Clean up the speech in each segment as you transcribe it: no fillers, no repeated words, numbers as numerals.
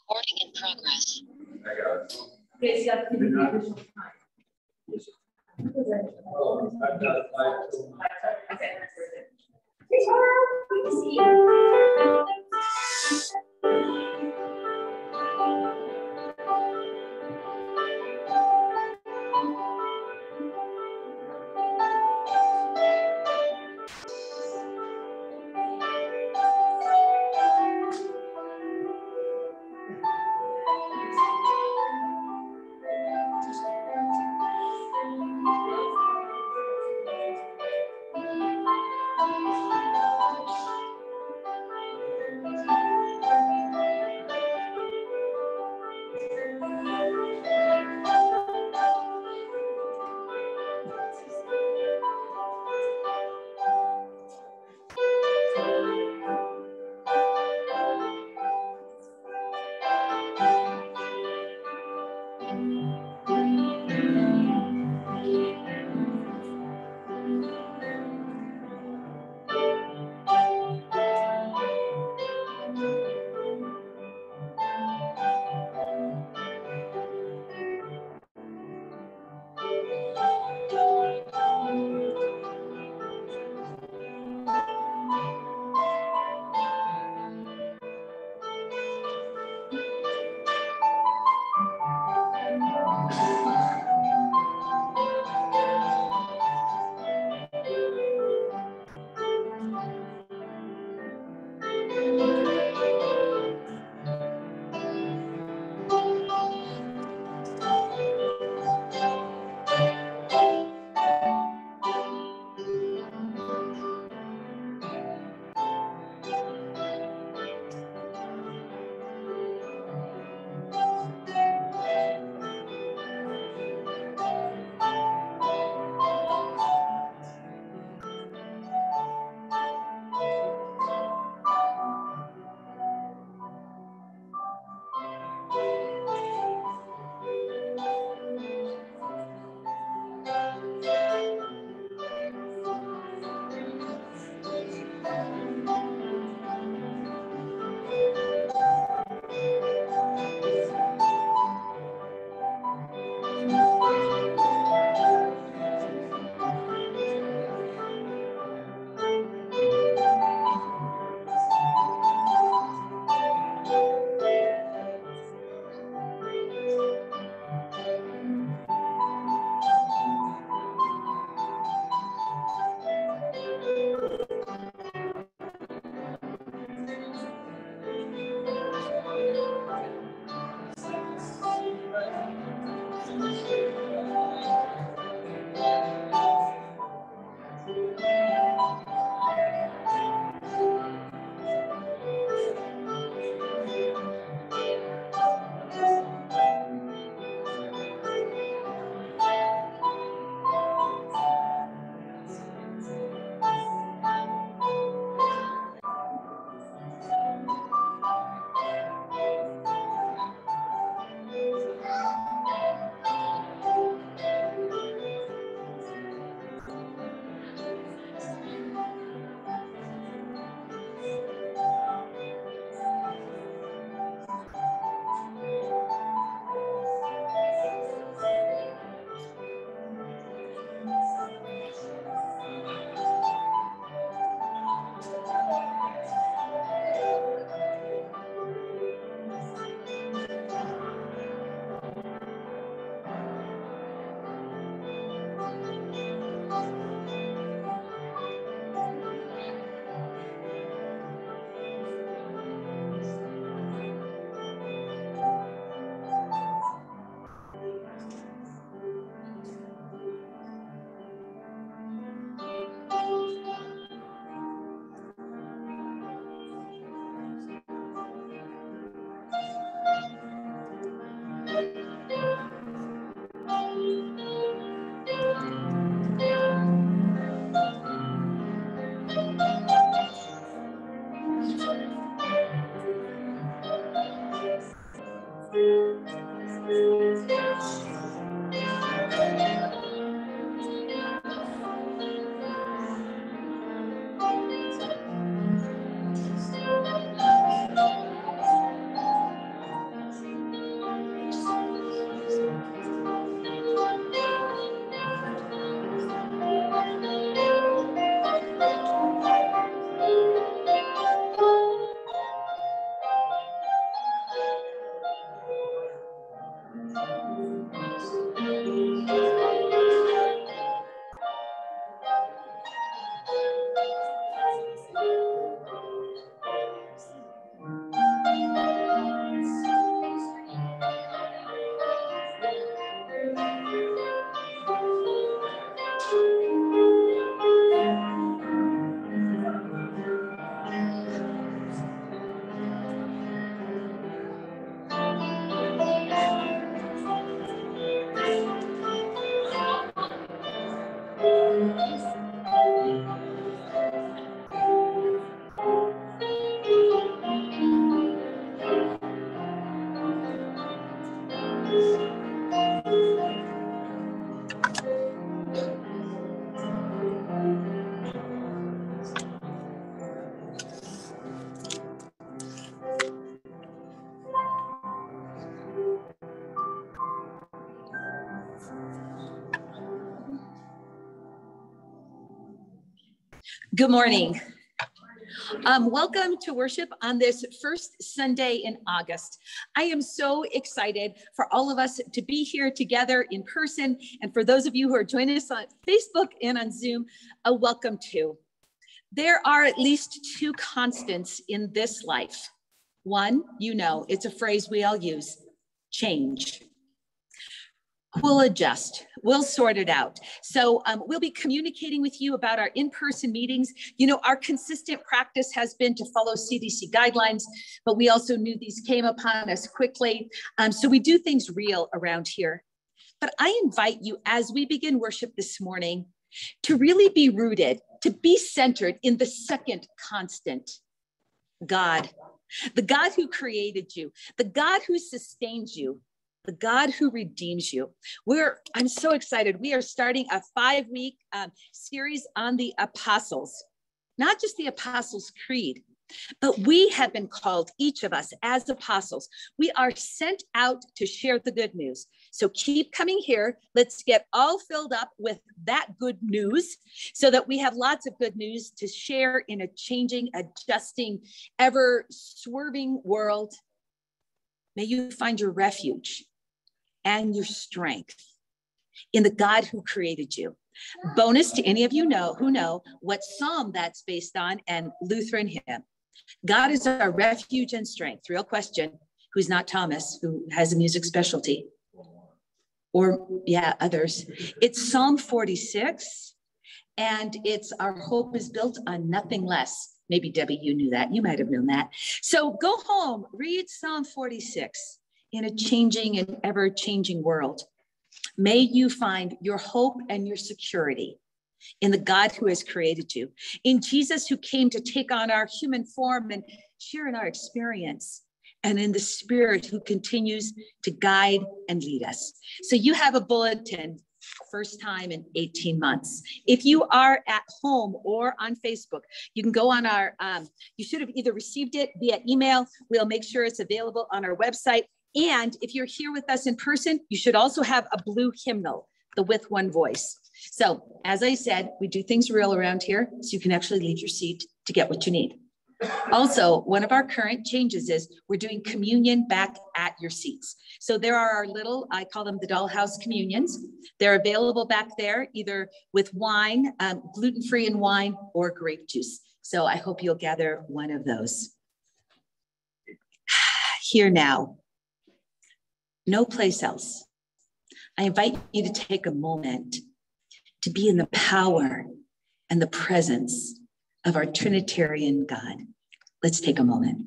Recording in progress. I got it. Okay, so you have to give me the additional time. Oh, I've got it. Okay, hey, Tara, good to see you. Good morning. Welcome to worship on this first Sunday in August. I am so excited for all of us to be here together in person. And for those of you who are joining us on Facebook and on Zoom, a welcome too. There are at least two constants in this life. One, you know, it's a phrase we all use, change. We'll adjust, we'll sort it out. So we'll be communicating with you about our in-person meetings. You know, our consistent practice has been to follow CDC guidelines, but we also knew these came upon us quickly. So we do things real around here. But I invite you as we begin worship this morning to really be rooted, to be centered in the second constant, God, the God who created you, the God who sustains you, the God who redeems you. I'm so excited. We are starting a 5-week series on the apostles, not just the Apostles' Creed, but we have been called, each of us as apostles. We are sent out to share the good news. So keep coming here. Let's get all filled up with that good news so that we have lots of good news to share in a changing, adjusting, ever swerving world. May you find your refuge and your strength in the God who created you. Bonus to any of you who know what psalm that's based on and Lutheran hymn. God is our refuge and strength. Real question. Who's not Thomas, who has a music specialty? Or others. It's Psalm 46, and it's our hope is built on nothing less. Maybe Debbie, you knew that. You might have known that. So go home, read Psalm 46. In a changing and ever-changing world. May you find your hope and your security in the God who has created you, in Jesus who came to take on our human form and share in our experience, and in the Spirit who continues to guide and lead us. So you have a bulletin, first time in 18 months. If you are at home or on Facebook, you can go on our, you should have either received it via email. We'll make sure it's available on our website. And if you're here with us in person, you should also have a blue hymnal, the With One Voice. So as I said, we do things real around here, so you can actually leave your seat to get what you need. Also, one of our current changes is we're doing communion back at your seats. So there are our little, I call them the dollhouse communions. They're available back there, either with wine, gluten-free and wine, or grape juice. So I hope you'll gather one of those. Here now. No place else. I invite you to take a moment to be in the power and the presence of our Trinitarian God. Let's take a moment.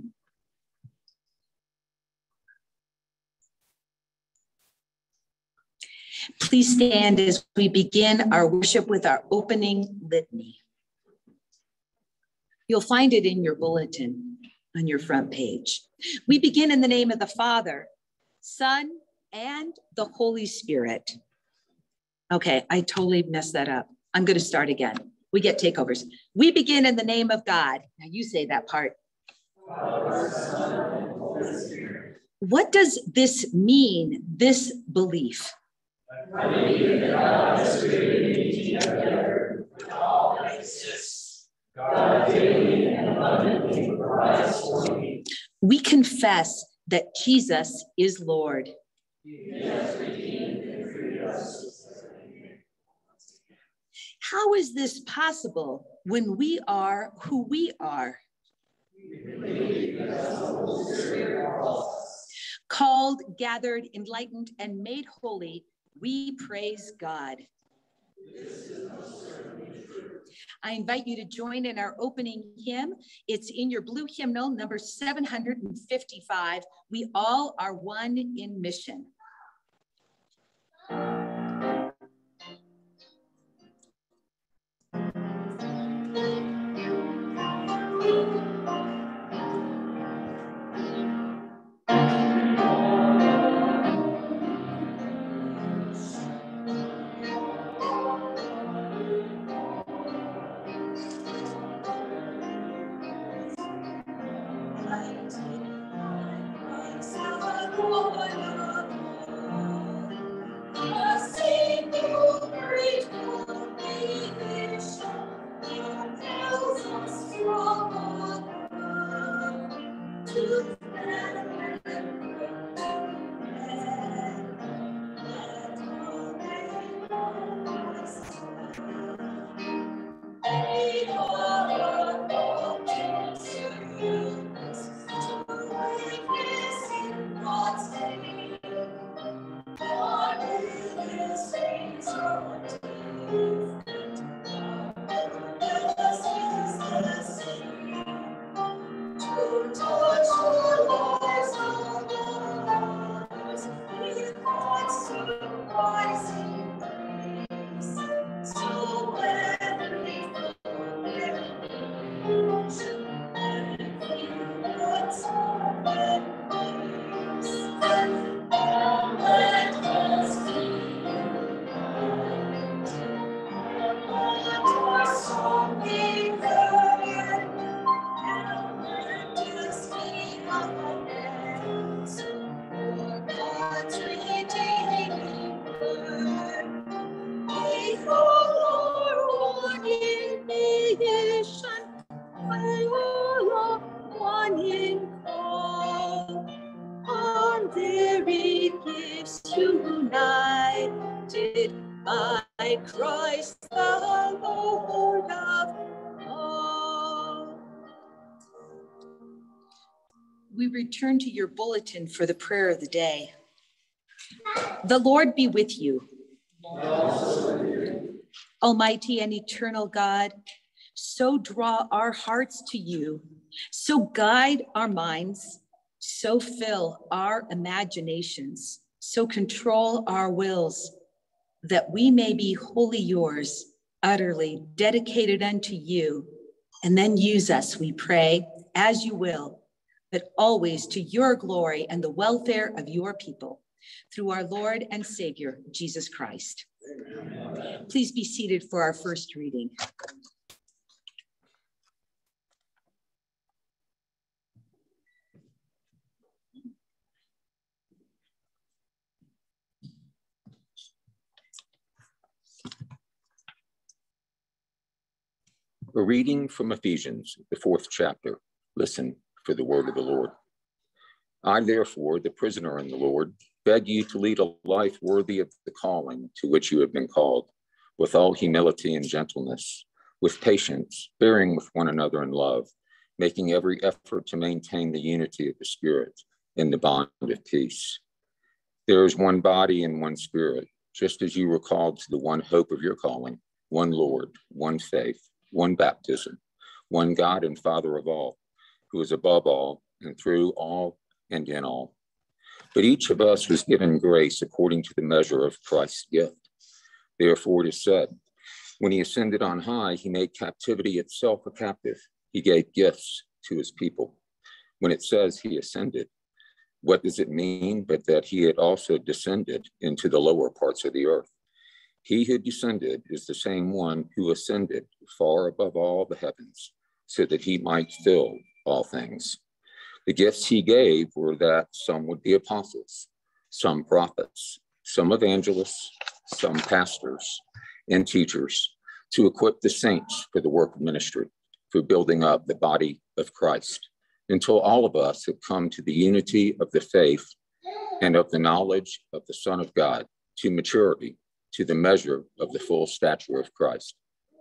Please stand as we begin our worship with our opening litany. You'll find it in your bulletin on your front page. We begin in the name of the Father, Son, and the Holy Spirit. Okay, I totally messed that up. I'm going to start again. We get takeovers. We begin in the name of God. Now you say that part. Father, Son, and Holy Spirit. What does this mean, this belief? I believe that God has created me together with all that exists. God daily and abundantly provides for me. We confess that Jesus is Lord. He has redeemed and freed us. How is this possible when we are who we are? We believe that the Holy Spirit calls us. Called, gathered, enlightened, and made holy, we praise God. This is most certainly true. I invite you to join in our opening hymn. It's in your blue hymnal, number 755. We all are one in mission. United by Christ the Lord of all. We return to your bulletin for the prayer of the day. The Lord be with you. Almighty and eternal God, so draw our hearts to you, so guide our minds, so fill our imaginations, so control our wills, that we may be wholly yours, utterly dedicated unto you, and then use us, we pray, as you will, but always to your glory and the welfare of your people, through our Lord and Savior, Jesus Christ. Amen. Please be seated for our first reading. A reading from Ephesians, the 4th chapter. Listen for the word of the Lord. I, therefore, the prisoner in the Lord, beg you to lead a life worthy of the calling to which you have been called, with all humility and gentleness, with patience, bearing with one another in love, making every effort to maintain the unity of the Spirit in the bond of peace. There is one body and one Spirit, just as you were called to the one hope of your calling, one Lord, one faith, one baptism, one God and Father of all, who is above all and through all and in all. But each of us was given grace according to the measure of Christ's gift. Therefore it is said, when he ascended on high, he made captivity itself a captive. He gave gifts to his people. When it says he ascended, what does it mean but that he had also descended into the lower parts of the earth? He who descended is the same one who ascended far above all the heavens, so that he might fill all things. The gifts he gave were that some would be apostles, some prophets, some evangelists, some pastors and teachers, to equip the saints for the work of ministry, for building up the body of Christ, until all of us have come to the unity of the faith and of the knowledge of the Son of God, to maturity, to the measure of the full stature of Christ.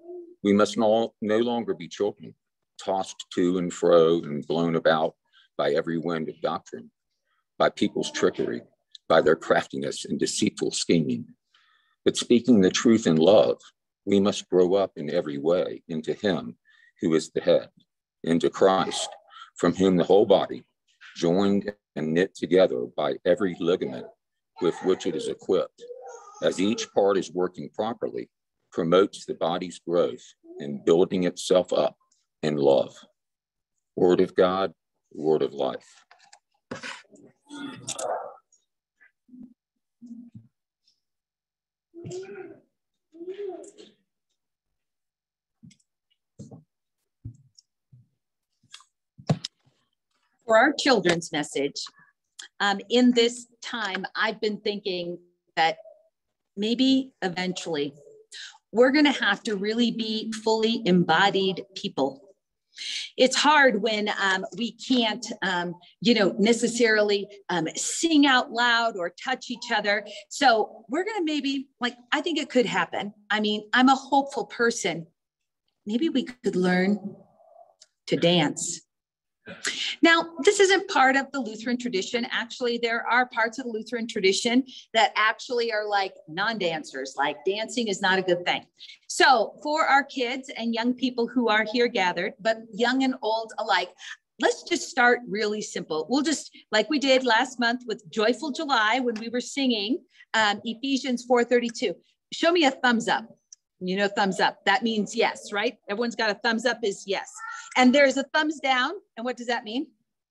We must no longer be children, tossed to and fro and blown about by every wind of doctrine, by people's trickery, by their craftiness and deceitful scheming. But speaking the truth in love, we must grow up in every way into him who is the head, into Christ, from whom the whole body, joined and knit together by every ligament with which it is equipped, as each part is working properly, promotes the body's growth and building itself up in love. Word of God, word of life. For our children's message, in this time, I've been thinking that maybe eventually we're going to have to really be fully embodied people. It's hard when we can't, necessarily sing out loud or touch each other. So we're going to maybe, I think it could happen. I mean, I'm a hopeful person. Maybe we could learn to dance. Now, this isn't part of the Lutheran tradition. Actually, there are parts of the Lutheran tradition that actually are like non-dancers, like dancing is not a good thing. So for our kids and young people who are here gathered, but young and old alike, let's just start really simple. We'll just, like we did last month with Joyful July when we were singing Ephesians 4:32. Show me a thumbs up. Thumbs up. That means yes, right? Everyone's got a thumbs up is yes. And there's a thumbs down. And what does that mean?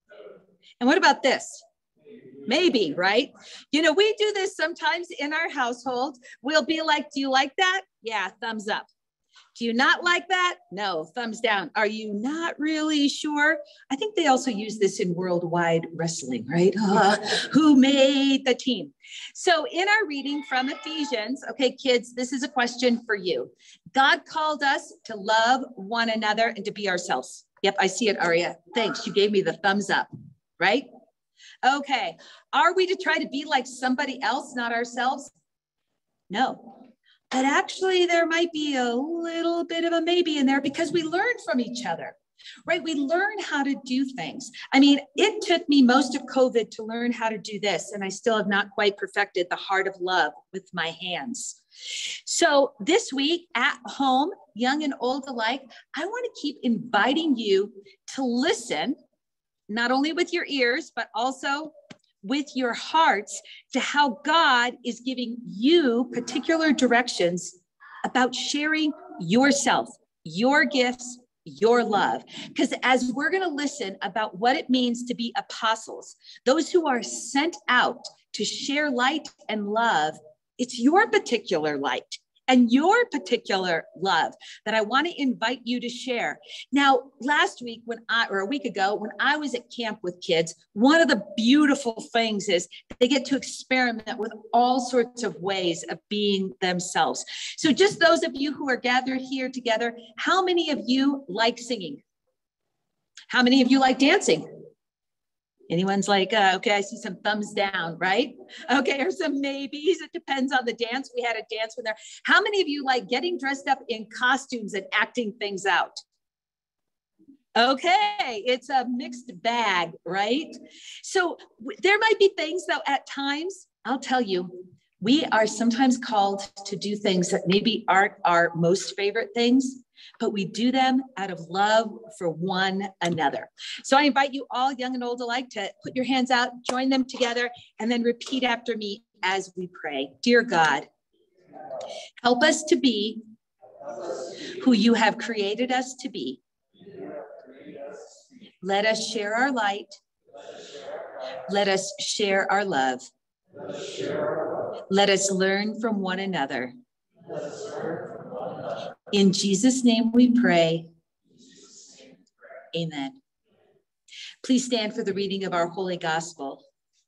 And what about this? Maybe, right? We do this sometimes in our household. We'll be like, do you like that? Yeah, thumbs up. Do you not like that? No, thumbs down. Are you not really sure? I think they also use this in worldwide wrestling, right? Who made the team? So in our reading from Ephesians, okay, kids, this is a question for you. God called us to love one another and to be ourselves. Yep, I see it, Aria. Thanks. You gave me the thumbs up, right? Okay. Are we to try to be like somebody else, not ourselves? No. But actually, there might be a little bit of a maybe in there because we learn from each other, right? We learn how to do things. I mean, it took me most of COVID to learn how to do this, and I still have not quite perfected the heart of love with my hands. So this week at home, young and old alike, I want to keep inviting you to listen, not only with your ears, but also with your hearts to how God is giving you particular directions about sharing yourself, your gifts, your love. Because as we're going to listen about what it means to be apostles, those who are sent out to share light and love, it's your particular light and your particular love that I want to invite you to share. Now, last week or a week ago, when I was at camp with kids, one of the beautiful things is they get to experiment with all sorts of ways of being themselves. So just those of you who are gathered here together, how many of you like singing? How many of you like dancing? Anyone's like, okay, I see some thumbs down, right? Okay, or some maybes. It depends on the dance. We had a dance with there. How many of you like getting dressed up in costumes and acting things out? Okay, it's a mixed bag, right? So there might be things though at times, I'll tell you, we are sometimes called to do things that maybe aren't our most favorite things, but we do them out of love for one another. So I invite you all, young and old alike, to put your hands out, join them together, and then repeat after me as we pray. Dear God, help us to be who you have created us to be. Let us share our light. Let us share our love. Let us learn from one another. In Jesus' name we pray. Amen. Please stand for the reading of our Holy Gospel.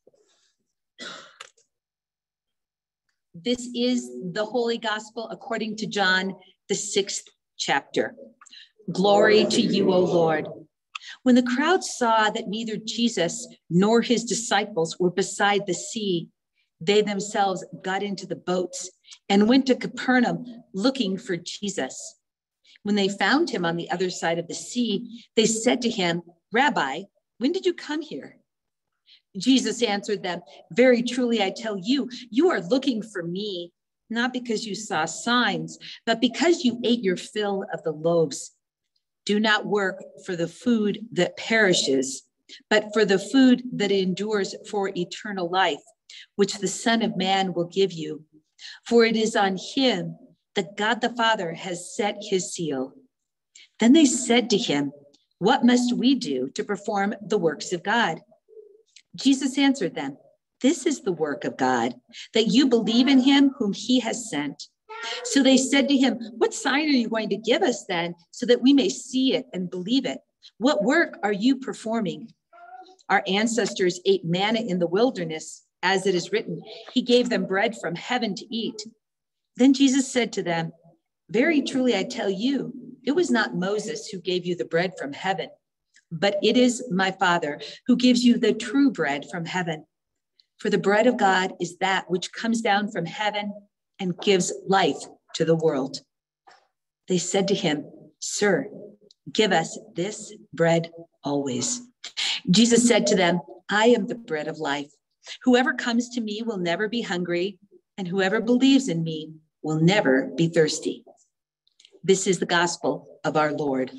This is the Holy Gospel according to John, the 6th chapter. Glory to you, O Lord. When the crowd saw that neither Jesus nor his disciples were beside the sea, they themselves got into the boats and went to Capernaum looking for Jesus. When they found him on the other side of the sea, they said to him, Rabbi, when did you come here? Jesus answered them, very truly, I tell you, you are looking for me, not because you saw signs, but because you ate your fill of the loaves. Do not work for the food that perishes, but for the food that endures for eternal life, which the Son of Man will give you. For it is on him that God the Father has set his seal. Then they said to him, what must we do to perform the works of God? Jesus answered them, this is the work of God, that you believe in him whom he has sent. So they said to him, what sign are you going to give us then, so that we may see it and believe it? What work are you performing? Our ancestors ate manna in the wilderness, as it is written, he gave them bread from heaven to eat. Then Jesus said to them, very truly, I tell you, It was not Moses who gave you the bread from heaven, but it is my Father who gives you the true bread from heaven. For the bread of God is that which comes down from heaven and gives life to the world. They said to him, Sir, give us this bread always. Jesus said to them, I am the bread of life. Whoever comes to me will never be hungry, and whoever believes in me will never be thirsty. This is the gospel of our Lord.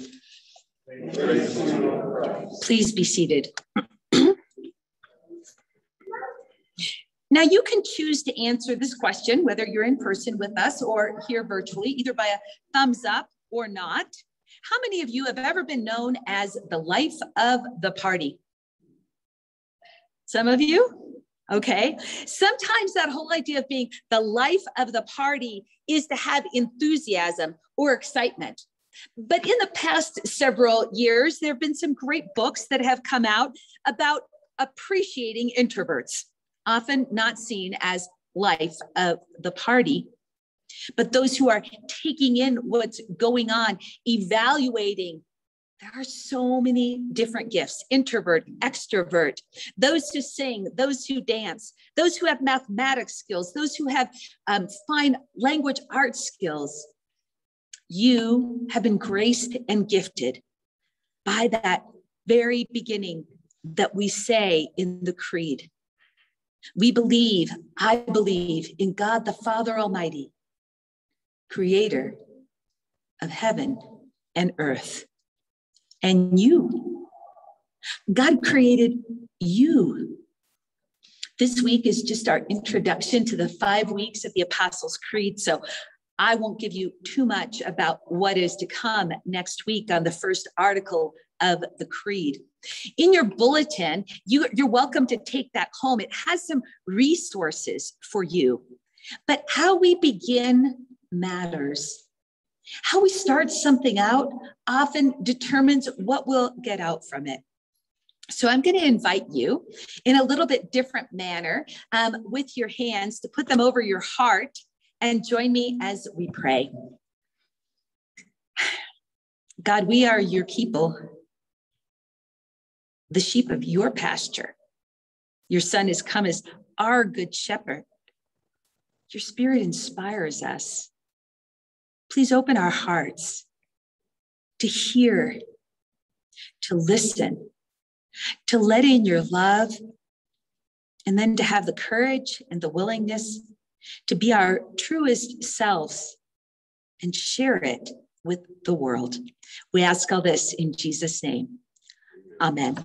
Please be seated. Now you can choose to answer this question, whether you're in person with us or here virtually, either by a thumbs up or not. How many of you have ever been known as the life of the party? Some of you? Okay. Sometimes that whole idea of being the life of the party is to have enthusiasm or excitement. But in the past several years, there have been some great books that have come out about appreciating introverts, often not seen as life of the party, but those who are taking in what's going on, evaluating. There are so many different gifts: introvert, extrovert, those who sing, those who dance, those who have mathematics skills, those who have fine language arts skills. You have been graced and gifted by that very beginning that we say in the creed. I believe in God the Father Almighty, creator of heaven and earth. And you, God created you. This week is just our introduction to the 5 weeks of the Apostles' Creed. So I won't give you too much about what is to come next week on the first article of the Creed. In your bulletin, you're welcome to take that home. It has some resources for you. But how we begin matters. How we start something out often determines what we'll get out from it. So I'm going to invite you in a little bit different manner with your hands to put them over your heart and join me as we pray. God, we are your people, the sheep of your pasture. Your Son has come as our good shepherd. Your Spirit inspires us. Please open our hearts to hear, to listen, to let in your love, and then to have the courage and the willingness to be our truest selves and share it with the world. We ask all this in Jesus' name. Amen.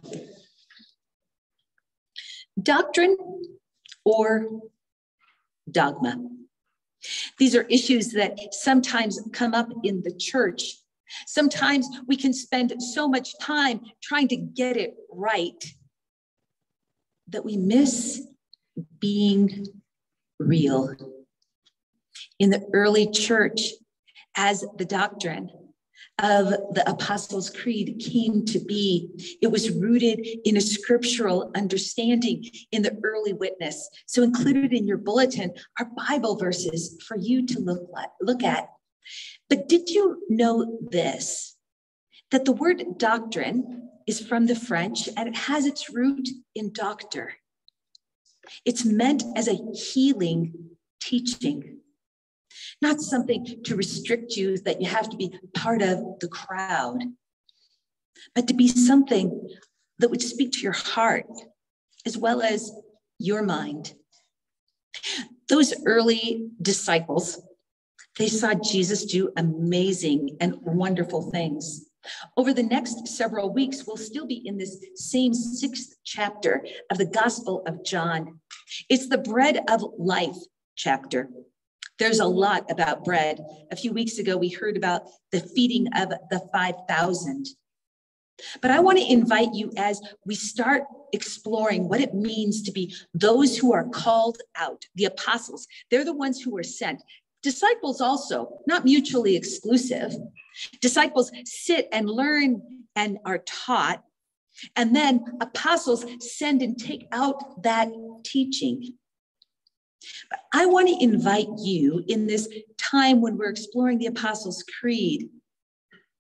Doctrine or dogma. These are issues that sometimes come up in the church. Sometimes we can spend so much time trying to get it right that we miss being real. In the early church, as the doctrine of the Apostles' Creed came to be, it was rooted in a scriptural understanding in the early witness. So included in your bulletin are Bible verses for you to look at. But did you know this? That the word doctrine is from the French and it has its root in doctor. It's meant as a healing teaching, not something to restrict you that you have to be part of the crowd, but to be something that would speak to your heart as well as your mind. Those early disciples, they saw Jesus do amazing and wonderful things. Over the next several weeks, we'll still be in this same 6th chapter of the Gospel of John. It's the bread of life chapter. There's a lot about bread. A few weeks ago, we heard about the feeding of the 5,000. But I want to invite you as we start exploring what it means to be those who are called out, the apostles. They're the ones who were sent. Disciples also, not mutually exclusive. Disciples sit and learn and are taught, and then apostles send and take out that teaching. But I want to invite you in this time when we're exploring the Apostles' Creed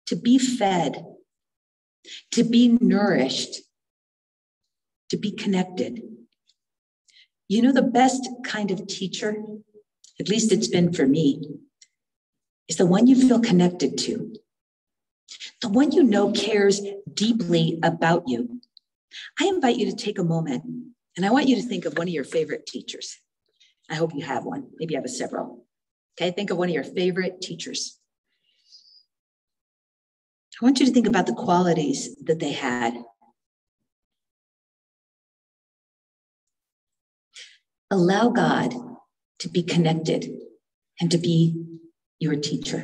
to be fed, to be nourished, to be connected. You know, the best kind of teacher, at least it's been for me, is the one you feel connected to, the one you know cares deeply about you. I invite you to take a moment, and I want you to think of one of your favorite teachers. I hope you have one. Maybe you have several. Okay, think of one of your favorite teachers. I want you to think about the qualities that they had. Allow God to be connected and to be your teacher.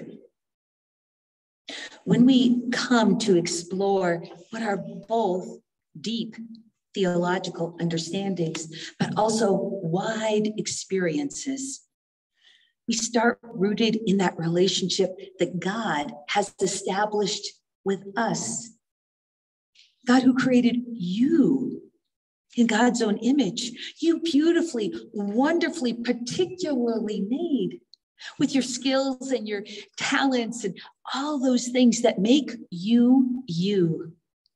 When we come to explore what are both deep theological understandings, but also wide experiences, we start rooted in that relationship that God has established with us. God who created you in God's own image, you beautifully, wonderfully, particularly made, with your skills and your talents and all those things that make you, you.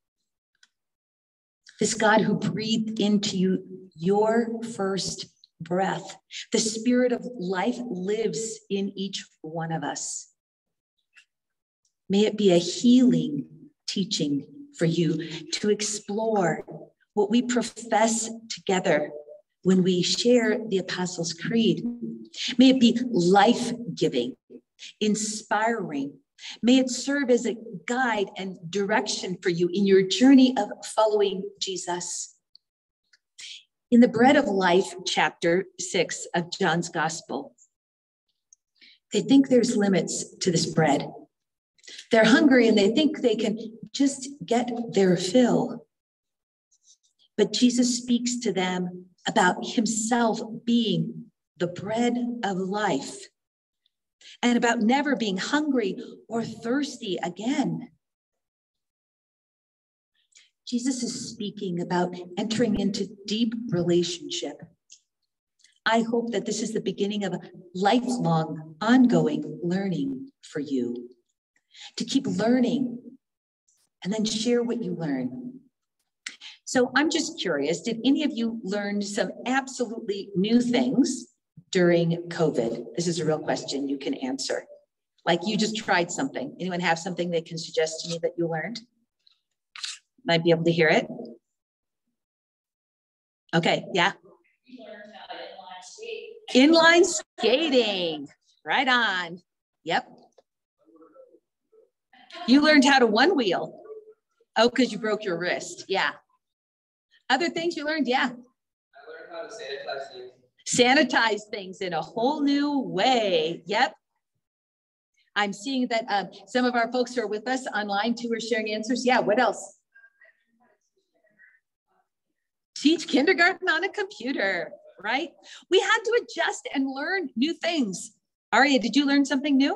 This God who breathed into you your first breath. The spirit of life lives in each one of us. May it be a healing teaching for you to explore what we profess together when we share the Apostles' Creed. May it be life-giving, inspiring. May it serve as a guide and direction for you in your journey of following Jesus. In the Bread of Life, chapter 6 of John's Gospel, they think there's limits to this bread. They're hungry and they think they can just get their fill. But Jesus speaks to them about himself being the bread of life and about never being hungry or thirsty again. Jesus is speaking about entering into deep relationship. I hope that this is the beginning of a lifelong, ongoing learning for you, to keep learning and then share what you learn. So I'm just curious, did any of you learn some absolutely new things during COVID? This is a real question you can answer. Like you just tried something. Anyone have something they can suggest to me that you learned? Might be able to hear it. Okay, yeah. We learned how to inline skate. Inline skating, right on. Yep. You learned how to one wheel. Oh, because you broke your wrist, yeah. Other things you learned, yeah. I learned how to sanitize things. Sanitize things in a whole new way, yep. I'm seeing that some of our folks who are with us online too are sharing answers. Yeah, what else? Teach kindergarten on a computer, right? We had to adjust and learn new things. Aria, did you learn something new?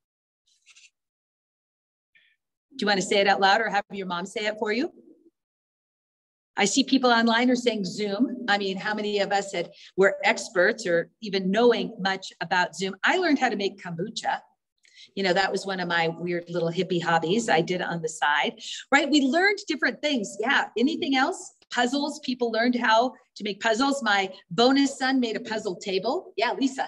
Do you want to say it out loud or have your mom say it for you? I see people online are saying Zoom. I mean, how many of us were experts or even knowing much about Zoom? I learned how to make kombucha. You know, that was one of my weird little hippie hobbies I did on the side, right? We learned different things. Yeah. Anything else? Puzzles. People learned how to make puzzles. My bonus son made a puzzle table. Yeah, Lisa.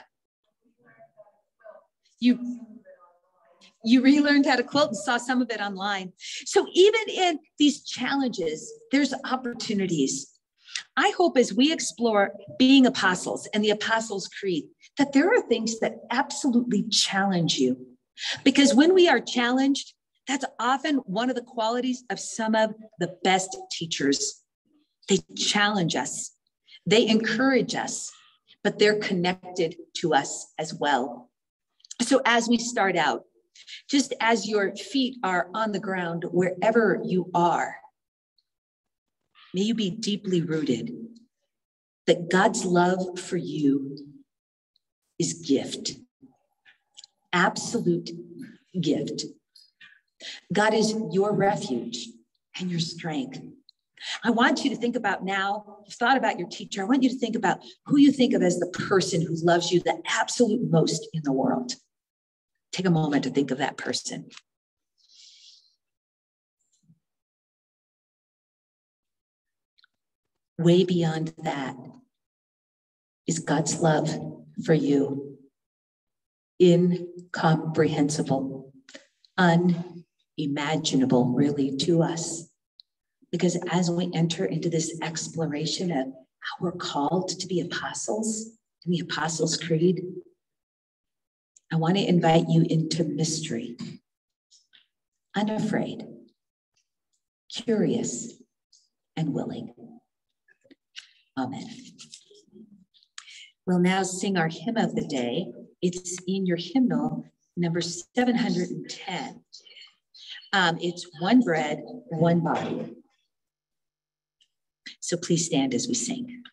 You relearned how to quilt and saw some of it online. So even in these challenges, there's opportunities. I hope as we explore being apostles and the Apostles' Creed, that there are things that absolutely challenge you. Because when we are challenged, that's often one of the qualities of some of the best teachers. They challenge us, they encourage us, but they're connected to us as well. So as we start out, just as your feet are on the ground, wherever you are, may you be deeply rooted that God's love for you is gift, absolute gift. God is your refuge and your strength. I want you to think about now, you've thought about your teacher. I want you to think about who you think of as the person who loves you the absolute most in the world. Take a moment to think of that person. Way beyond that is God's love for you. Incomprehensible, unimaginable, really, to us. Because as we enter into this exploration of how we're called to be apostles in the Apostles' Creed, I want to invite you into mystery. Unafraid, curious, and willing. Amen. We'll now sing our hymn of the day. It's in your hymnal, number 710. It's one bread, one body. So please stand as we sing.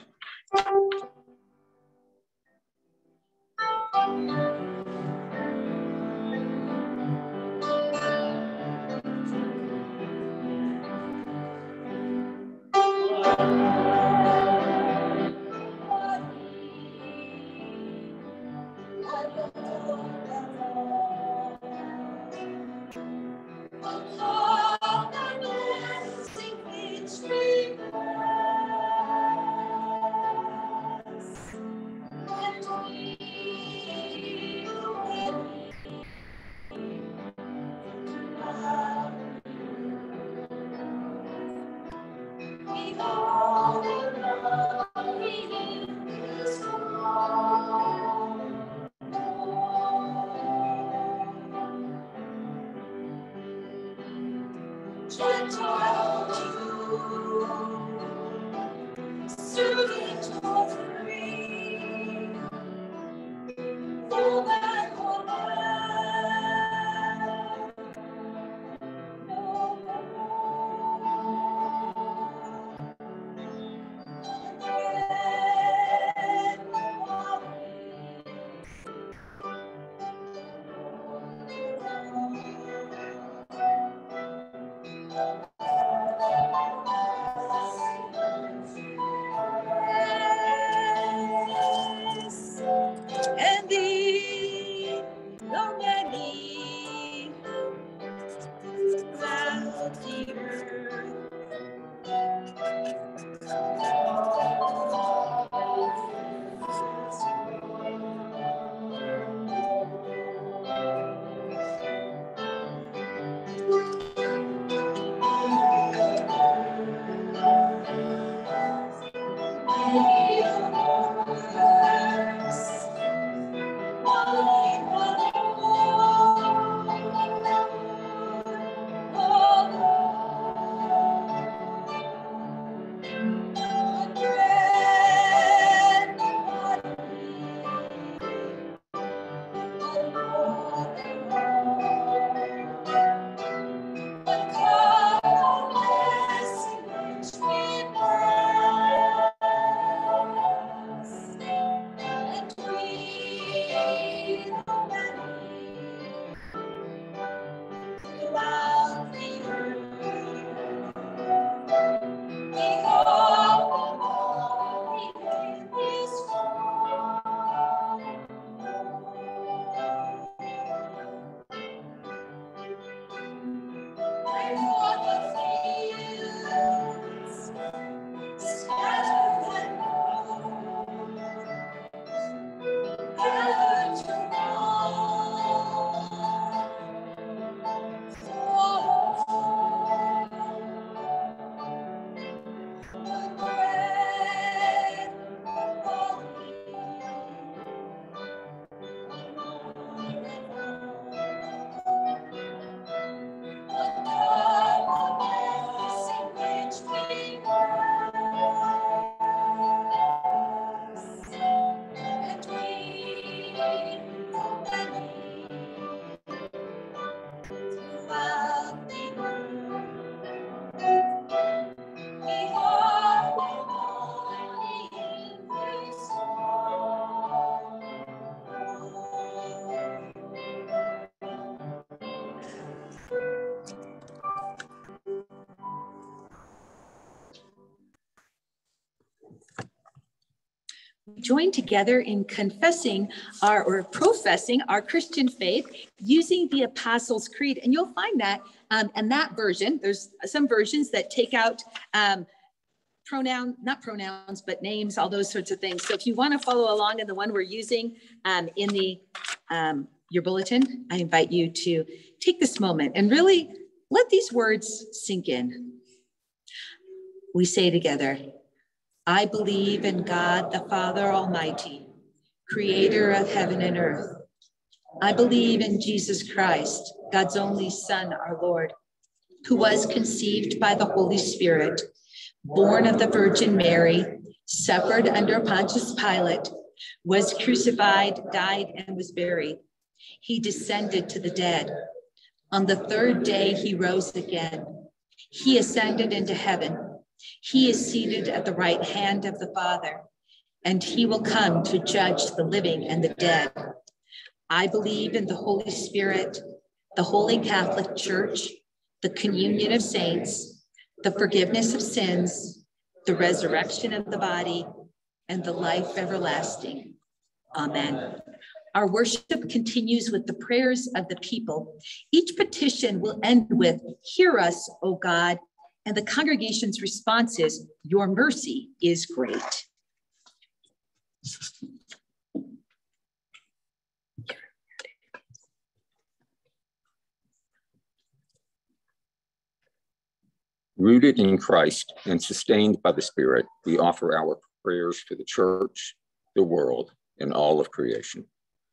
Join together in confessing or professing our Christian faith using the Apostles' Creed. And you'll find that in that version, there's some versions that take out not pronouns, but names, all those sorts of things. So if you want to follow along in the one we're using in the your bulletin, I invite you to take this moment and really let these words sink in. We say together, I believe in God, the Father Almighty, creator of heaven and earth. I believe in Jesus Christ, God's only Son, our Lord, who was conceived by the Holy Spirit, born of the Virgin Mary, suffered under Pontius Pilate, was crucified, died, and was buried. He descended to the dead. On the third day, he rose again. He ascended into heaven. He is seated at the right hand of the Father, and he will come to judge the living and the dead. I believe in the Holy Spirit, the Holy Catholic Church, the communion of saints, the forgiveness of sins, the resurrection of the body, and the life everlasting. Amen. Our worship continues with the prayers of the people. Each petition will end with, hear us, O God, and the congregation's response is, your mercy is great. Rooted in Christ and sustained by the Spirit, we offer our prayers for the church, the world, and all of creation.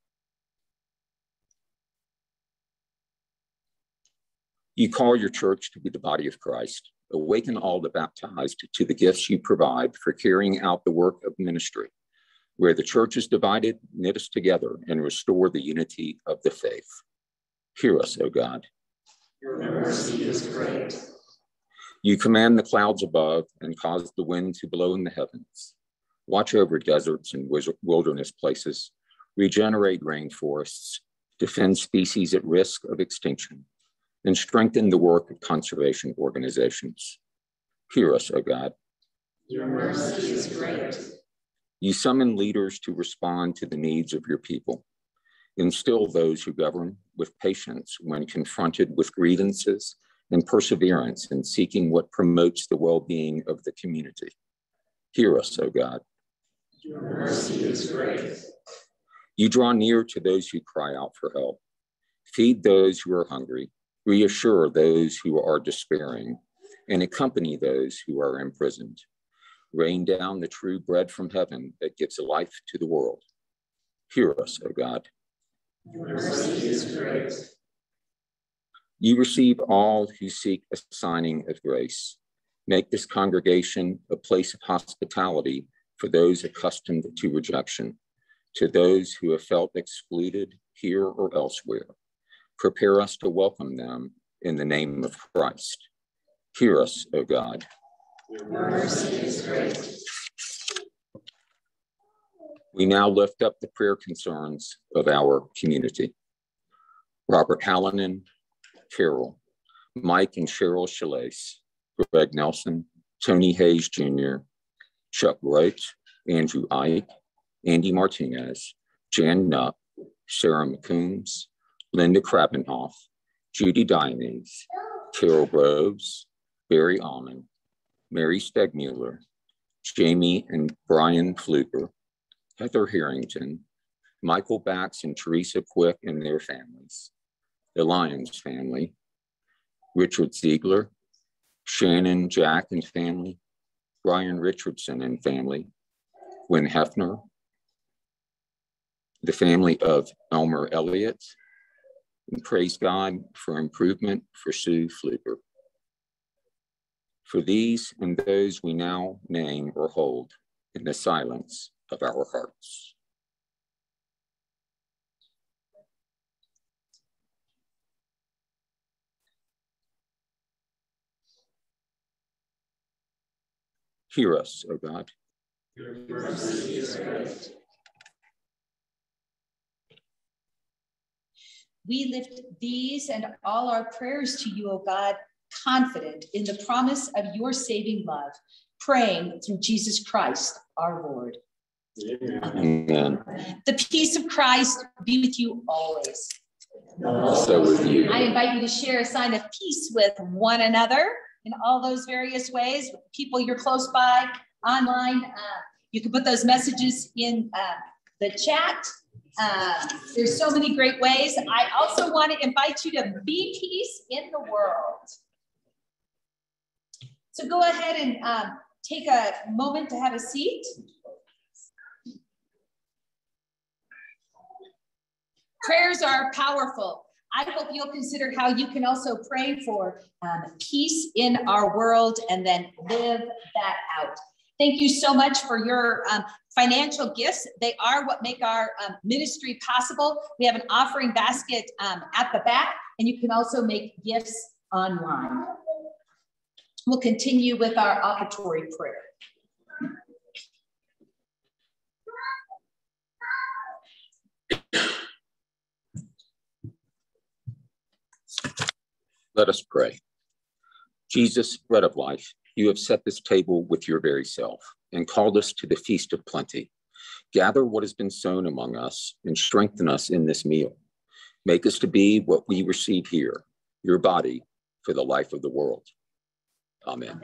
You call your church to be the body of Christ. Awaken all the baptized to the gifts you provide for carrying out the work of ministry. Where the church is divided, knit us together and restore the unity of the faith. Hear us, O God. Your mercy is great. You command the clouds above and cause the wind to blow in the heavens. Watch over deserts and wilderness places. Regenerate rainforests. Defend species at risk of extinction. And strengthen the work of conservation organizations. Hear us, O God. Your mercy is great. You summon leaders to respond to the needs of your people. Instill those who govern with patience when confronted with grievances and perseverance in seeking what promotes the well-being of the community. Hear us, O God. Your mercy is great. You draw near to those who cry out for help. Feed those who are hungry. Reassure those who are despairing, and accompany those who are imprisoned. Rain down the true bread from heaven that gives life to the world. Hear us, O God. Your mercy is great. You receive all who seek a signing of grace. Make this congregation a place of hospitality for those accustomed to rejection, to those who have felt excluded here or elsewhere. Prepare us to welcome them in the name of Christ. Hear us, O God. Your mercy is great. We now lift up the prayer concerns of our community. Robert Hallinan, Carol, Mike and Cheryl Chalace, Greg Nelson, Tony Hayes Jr., Chuck Wright, Andrew Ike, Andy Martinez, Jan Nutt, Sarah McCombs, Linda Krabenhoff, Judy Diomedes, Carol Groves, Barry Almond, Mary Stegmuller, Jamie and Brian Fluker, Heather Harrington, Michael Bax and Teresa Quick and their families, the Lyons family, Richard Ziegler, Shannon, Jack and family, Brian Richardson and family, Gwen Hefner, the family of Elmer Elliott, and praise God for improvement for Sue Fluker. For these and those we now name or hold in the silence of our hearts. Hear us, O God. Your mercy is great. We lift these and all our prayers to you, O God, confident in the promise of your saving love, praying through Jesus Christ, our Lord. Amen. The peace of Christ be with you always. Also with you. I invite you to share a sign of peace with one another. in all those various ways, with people you're close by, online. You can put those messages in the chat. There's so many great ways. I also want to invite you to be peace in the world. So go ahead and take a moment to have a seat. Prayers are powerful. I hope you'll consider how you can also pray for peace in our world and then live that out. Thank you so much for your financial gifts. They are what make our ministry possible. We have an offering basket at the back, and you can also make gifts online. We'll continue with our offertory prayer. Let us pray. Jesus, bread of life, you have set this table with your very self and called us to the feast of plenty. Gather what has been sown among us and strengthen us in this meal. Make us to be what we receive here, your body for the life of the world. Amen.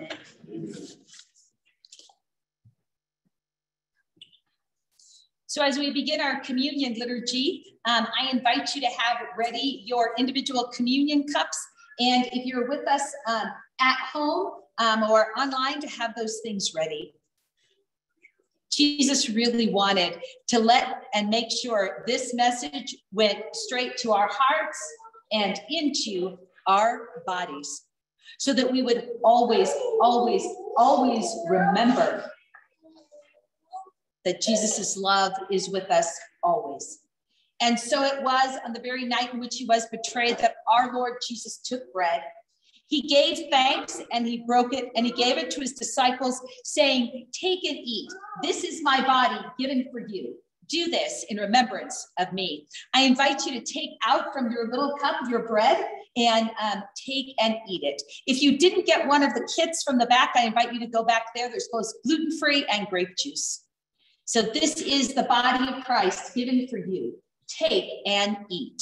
So as we begin our communion liturgy, I invite you to have ready your individual communion cups. And if you're with us at home or online, to have those things ready. Jesus really wanted to let and make sure this message went straight to our hearts and into our bodies, so that we would always, always, always remember that Jesus's love is with us always. And so it was on the very night in which he was betrayed that our Lord Jesus took bread. He gave thanks and he broke it and he gave it to his disciples, saying, "Take and eat. This is my body given for you. Do this in remembrance of me." I invite you to take out from your little cup your bread and take and eat it. If you didn't get one of the kits from the back, I invite you to go back there. There's both gluten-free and grape juice. So this is the body of Christ given for you. Take and eat.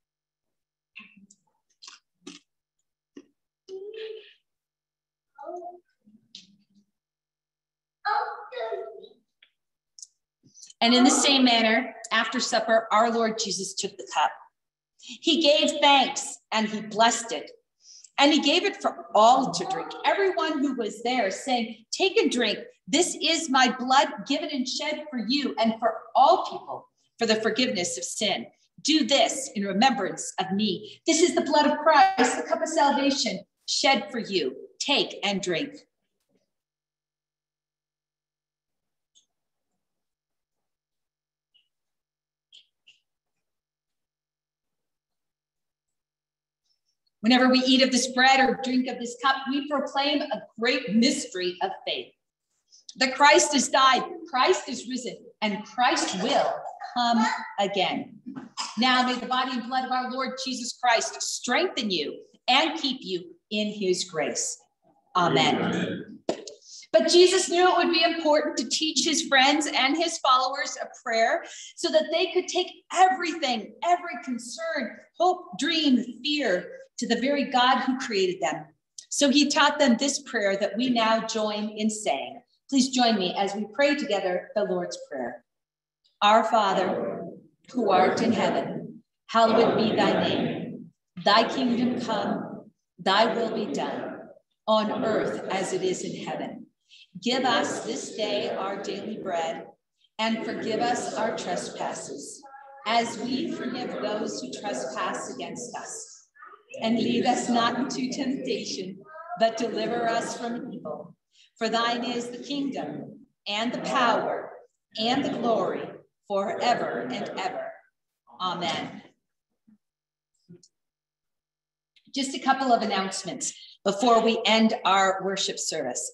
And in the same manner, after supper, our Lord Jesus took the cup. He gave thanks and he blessed it. And he gave it for all to drink. Everyone who was there, saying, "Take and drink. This is my blood given and shed for you and for all people for the forgiveness of sin. Do this in remembrance of me. This is the blood of Christ, the cup of salvation, shed for you. Take and drink." Whenever we eat of this bread or drink of this cup, we proclaim a great mystery of faith. That Christ has died, Christ is risen, and Christ will come again. Now may the body and blood of our Lord Jesus Christ strengthen you and keep you in his grace. Amen. Amen. But Jesus knew it would be important to teach his friends and his followers a prayer so that they could take everything, every concern, hope, dream, fear, to the very God who created them. So he taught them this prayer that we now join in saying. Please join me as we pray together the Lord's Prayer. Our Father, who art in heaven, hallowed be thy name. Thy kingdom come, thy will be done, on earth as it is in heaven. Give us this day our daily bread, and forgive us our trespasses, as we forgive those who trespass against us. And lead us not into temptation, but deliver us from evil. For thine is the kingdom, and the power, and the glory, forever and ever. Amen. Just a couple of announcements before we end our worship service.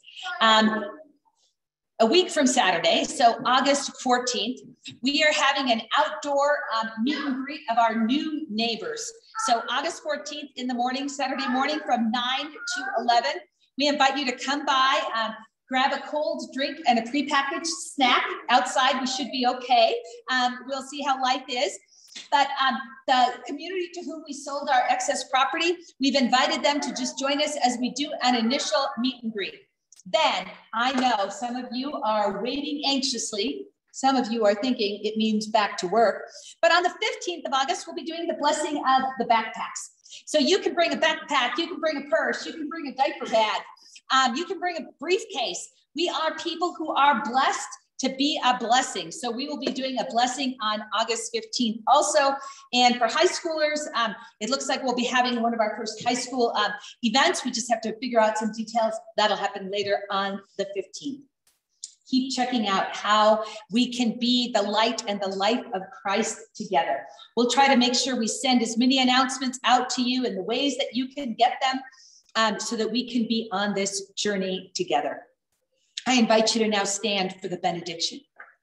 A week from Saturday, so August 14th, we are having an outdoor meet and greet of our new neighbors. So August 14th in the morning, Saturday morning from 9 to 11, we invite you to come by, grab a cold drink and a prepackaged snack outside. We should be okay. We'll see how life is. But the community to whom we sold our excess property, we've invited them to just join us as we do an initial meet and greet. Then I know some of you are waiting anxiously. Some of you are thinking it means back to work. But on the 15th of August, we'll be doing the blessing of the backpacks. So you can bring a backpack, you can bring a purse, you can bring a diaper bag, you can bring a briefcase. We are people who are blessed to be a blessing. So we will be doing a blessing on August 15th also. And for high schoolers, it looks like we'll be having one of our first high school events. We just have to figure out some details. That'll happen later on the 15th. Keep checking out how we can be the light and the life of Christ together. We'll try to make sure we send as many announcements out to you in the ways that you can get them so that we can be on this journey together. I invite you to now stand for the benediction.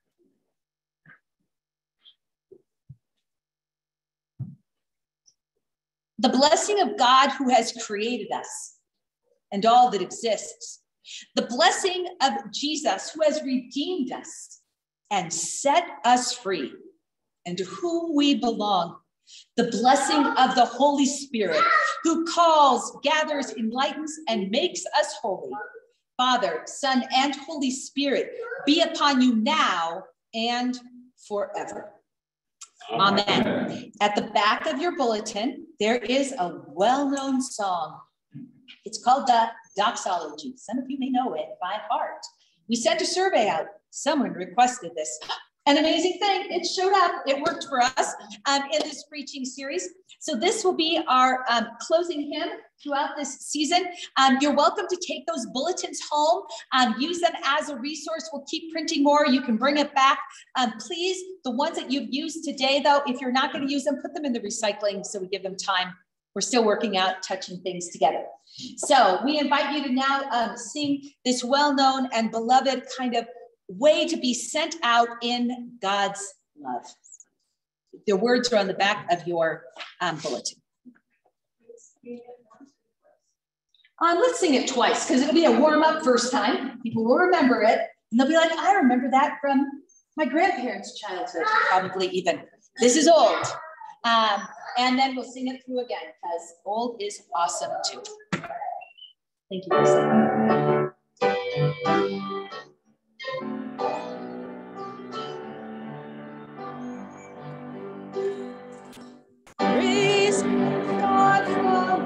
The blessing of God who has created us and all that exists. The blessing of Jesus who has redeemed us and set us free and to whom we belong. The blessing of the Holy Spirit who calls, gathers, enlightens, and makes us holy. Father, Son, and Holy Spirit be upon you now and forever. Amen. At the back of your bulletin, there is a well-known song. It's called the Doxology. Some of you may know it by heart. We sent a survey out. Someone requested this. An amazing thing, it showed up. It worked for us in this preaching series. So this will be our closing hymn throughout this season. You're welcome to take those bulletins home, use them as a resource. We'll keep printing more. You can bring it back. Please, the ones that you've used today, though, if you're not going to use them, put them in the recycling so we give them time. We're still working out, touching things together. So we invite you to now sing this well-known and beloved kind of way to be sent out in God's love. The words are on the back of your bulletin. Let's sing it twice because it'll be a warm-up first time. People will remember it, and they'll be like, I remember that from my grandparents' childhood, probably even. This is old. And then we'll sing it through again because old is awesome too. Thank you, Lisa. Praise God for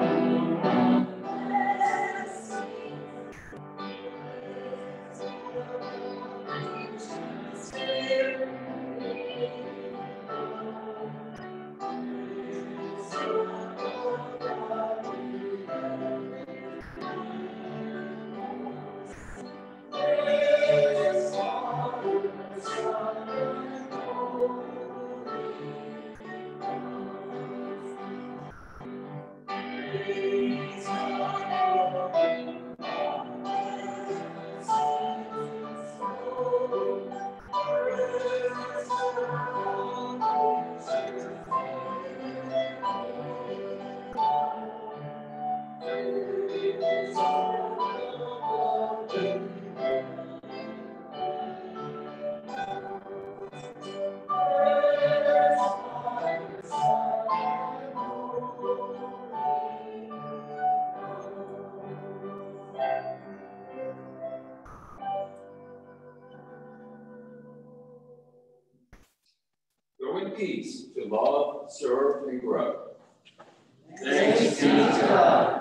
Go in peace to love, serve, and grow. Thanks be to God.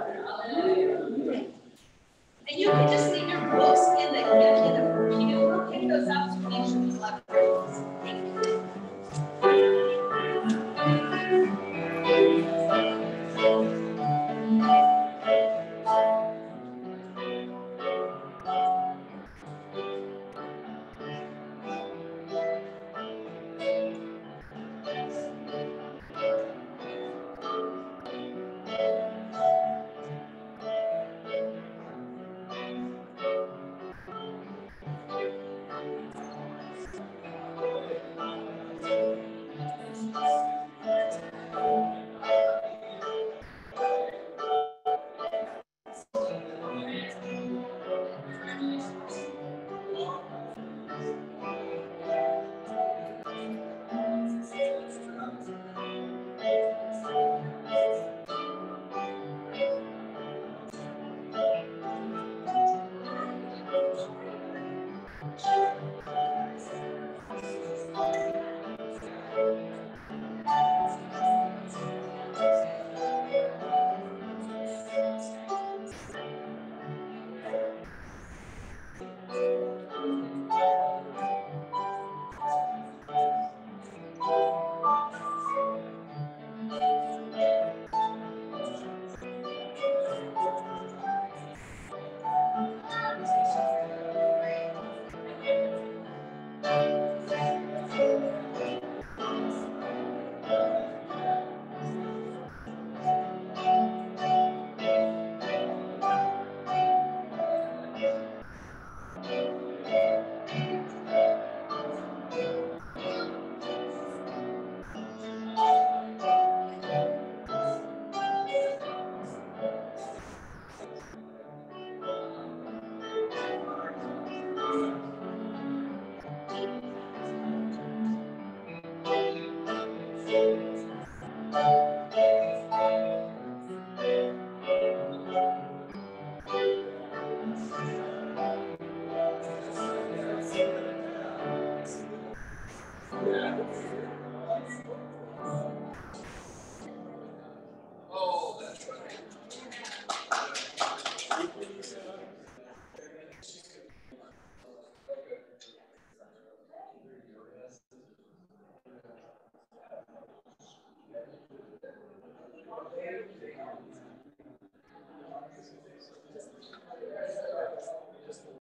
And you can just leave your books in the pew. We'll take those out to make sure you love your books. Thank you.